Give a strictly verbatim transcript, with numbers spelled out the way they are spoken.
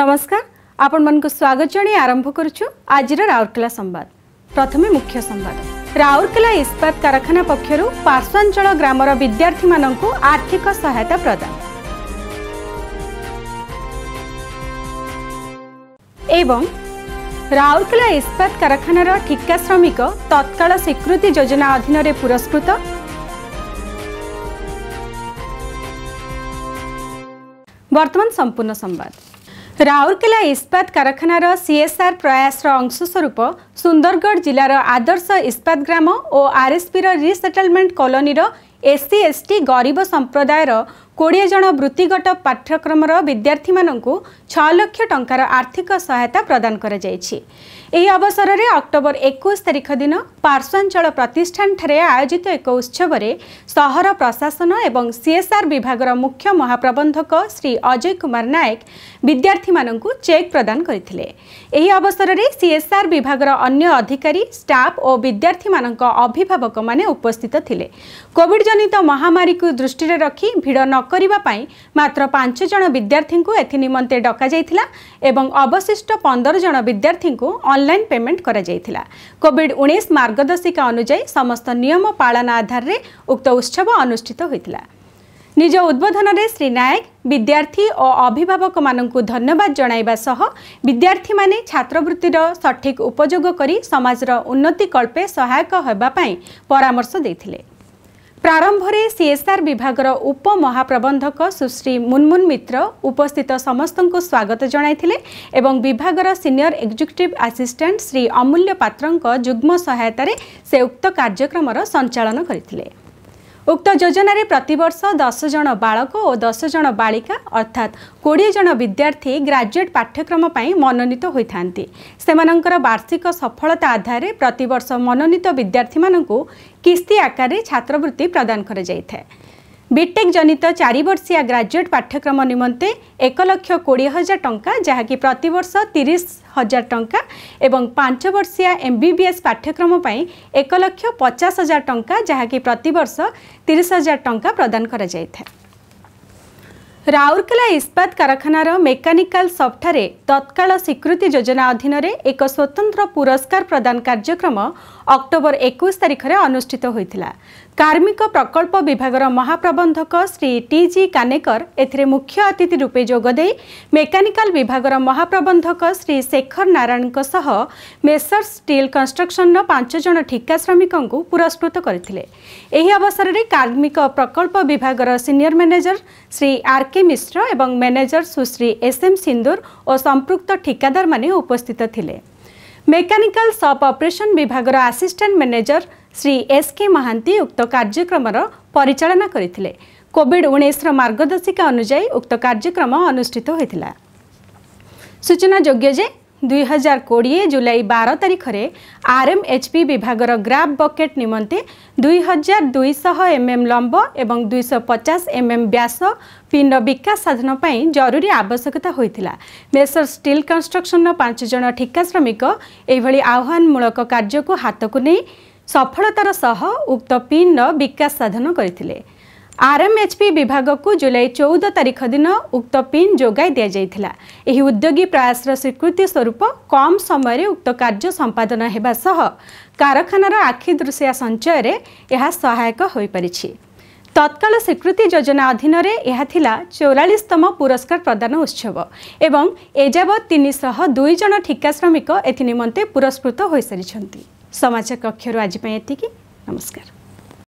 नमस्कार आपण मन को स्वागत जणी आरंभ करूछु आज राउरकेला संवाद। प्रथमे मुख्य संवाद। राउरकेला इस्पात कारखाना पक्षरु पार्श्वांचल ग्रामर विद्यार्थी माननकु आर्थिक सहायता प्रदान एवं राउरकेला इस्पात कारखानार ठिका श्रमिक तत्काल स्वीकृति योजना अधीन रे पुरस्कृत। वर्तमान संपूर्ण संवाद। राउरकेला इस्पात कारखानार सीएसआर प्रयास अंशस्वरूप सुंदरगढ़ जिलार आदर्श इस्पात ग्राम और RSP resettlement colony SC ST गरीब संप्रदायर कोड़े जन वृत्तिगत पाठ्यक्रम विद्यार्थी मानू छह लाख टंकार आर्थिक सहायता प्रदान कर एही अवसर में अक्टोबर इक्कीस तारिख दिन पार्श्वांचल प्रतिष्ठान ठारे आयोजित एक उत्सव में सहर प्रशासन एवं सीएसआर विभाग मुख्य महाप्रबंधक श्री अजय कुमार नायक विद्यार्थी मानू चेक प्रदान करथिले। एही अवसर में सीएसआर विभाग अन्य अधिकारी स्टाफ और विद्यार्थी मानक अभिभावक माने उपस्थित थिले। कोविड जनित महामारी को दृष्टि रखी भिड़ न करिबा पई मात्र पांच जन विद्यार्थी को एथि निमंते डका जायथिला एवं अवशिष्ट पंद्रह जन विद्यार्थी को ऑनलाइन पेमेंट करा जायथिला। कोविड उन्नीस मार्गदर्शिका अनुसार समस्त नियम पालन आधार रे उक्त उत्सव अनुष्ठित होइतिला। निज उद्बोधन में श्री नायक विद्यार्थी और अभिभावक मानक धन्यवाद जणाइबा सह विद्यार्थी माने छात्रवृत्तिर सठिक उपयोग करी समाजर उन्नति कल्पे सहायक होबा पई परामर्श देथिले। प्रारंभ में सीएसआर विभाग उप महाप्रबंधक सुश्री मुनमुन मित्र उपस्थित समस्त को स्वागत जणाइथिले एवं विभागर senior executive assistant Shri Amulya Patra जुग्म सहायता से उक्त कार्यक्रम संचालन करथिले। उक्त योजना रे प्रतिवर्ष दस जन बालक और दस जन बालिका अर्थात कोड़े जन विद्यार्थी ग्रेजुएट पाठ्यक्रम पर मनोनीत होइथांती। सेमानंकर वार्षिक सफलता आधार प्रतिवर्ष मनोनीत विद्यार्थी मानकु किस्ती आकार छात्रवृत्ति प्रदान कर जाइଥାଏ। बीटेक जनित चारि वर्षिया ग्रेजुएट पाठ्यक्रम निमंते एक लक्ष कोड़े हजार टंका जहाँकि प्रतिवर्ष तीस हजार टंका एवं पांच वर्षिया एमबीबीएस पाठ्यक्रम पर एक लक्ष पचास हजार टंका जहाँकि प्रतिवर्ष तीस हजार टंका प्रदान कर जाइଥାଏ। राउरकेला इस्पात कारखानार मेकानिकल सफ्टारे तत्काल स्वीकृति योजना अधीन रे एक स्वतंत्र पुरस्कार प्रदान कार्यक्रम अक्टोबर इक्कीस तारिख रे अनुष्ठित होइतिला। कार्मिक प्रकल्प विभाग महाप्रबंधक श्री टीजी कानेकर एथिरे मुख्य अतिथि रूपे जोगदे मेकानिकल विभाग महाप्रबंधक श्री शेखर नारायण सह मेसर स्टील कंस्ट्रक्शन पांच जन ठिका श्रमिक को पुरस्कृत करथिले। एही अवसर में कार्मिक प्रकल्प विभाग senior manager Shri are K Mishra एवं manager Sushri S M Sindur और संपृक्त ठिकादार माने उपस्थित थिले। मेकानिकल सब ऑपरेशन विभाग असिस्टेंट मैनेजर श्री एस के महांती उक्त कार्यक्रम परिचालना करथिले। कोविड उन्नीस मार्गदर्शिका अनुसार उक्त कार्यक्रम अनुष्ठित होइतिला। सूचना योग्य जे दुई हजार कोड़े जुलाई बारह तारिख रे आरएमएचपी विभाग ग्राफ बकेट निमंते दुई हजार दुईश एम एम लंब एवं दुईश पचास एम एम व्यास पिंड विकास साधन पर जरूरी आवश्यकता होइतिला। मेसर स्टील कंस्ट्रक्शन पांच जन ठिका श्रमिक एभली आह्वानमूलक कार्य को हाथ को नहीं सफलतार सह उक्त पिंड विकास साधन करथिले। आरएमएचपी विभाग को जुलाई चौदह तारिख दिन उक्त पिन जोगाई दि जाइथिला। एही उद्योगी प्रयास स्वीकृति स्वरूप कम समय उक्त कार्य संपादन हेबा सह कारखानार आखि दृश्या संचय रे यह सहायक होई परिछि। तत्काल स्वीकृति योजना अधीन रे यह थिला चौवालीसतम पुरस्कार प्रदान उत्सव एवं एजावत तीन सौ दुई जन ठिका श्रमिक एथि निमंते पुरस्कृत होई सारिछंती। समाचार कक्षरु आज पय एतिकी। नमस्कार।